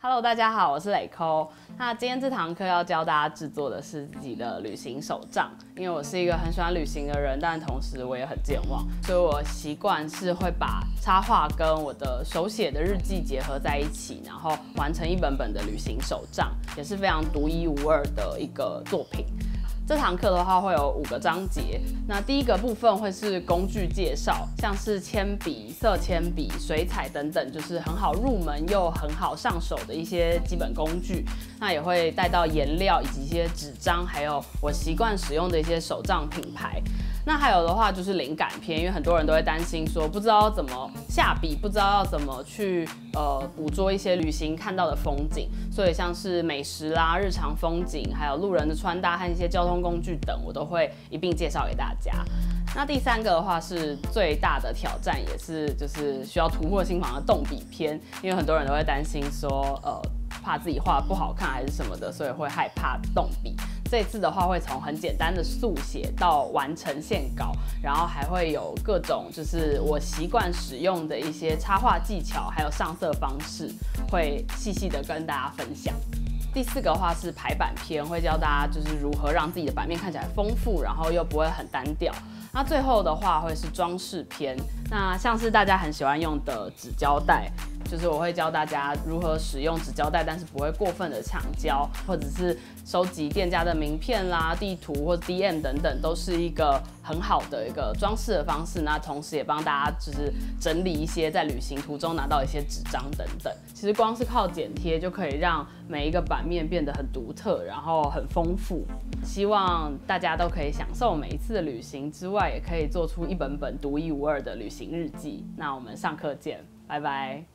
Hello， 大家好，我是磊抠。那今天这堂课要教大家制作的是自己的旅行手账。因为我是一个很喜欢旅行的人，但同时我也很健忘，所以我习惯是会把插画跟我的手写的日记结合在一起，然后完成一本本的旅行手账，也是非常独一无二的一个作品。这堂课的话会有5个章节，那第一个部分会是工具介绍，像是铅笔、色铅笔、水彩等等，就是很好入门又很好上手的一些基本工具。那也会带到颜料以及一些纸张，还有我习惯使用的一些手账品牌。那还有的话就是灵感篇，因为很多人都会担心说不知道怎么下笔，不知道要怎么去捕捉一些旅行看到的风景，所以像是美食啦、日常风景，还有路人的穿搭和一些交通工具等，我都会一并介绍给大家。那第3个的话是最大的挑战，也是就是需要突破心防的动笔篇，因为很多人都会担心说怕自己画不好看还是什么的，所以会害怕动笔。这一次的话会从很简单的速写到完成线稿，然后还会有各种就是我习惯使用的一些插画技巧，还有上色方式，会细细的跟大家分享。第4个的话是排版篇，会教大家就是如何让自己的版面看起来丰富，然后又不会很单调。那最后的话会是装饰篇，那像是大家很喜欢用的纸胶带，就是我会教大家如何使用纸胶带，但是不会过分的抢胶，或者是收集店家的名片啦、地图或者 DM 等等，都是一个很好的一个装饰的方式。那同时也帮大家就是整理一些在旅行途中拿到一些纸张等等。其实光是靠剪贴就可以让每一个版面变得很独特，然后很丰富。希望大家都可以享受每一次的旅行之外，也可以做出一本本独一无二的旅行日记。那我们上课见，拜拜。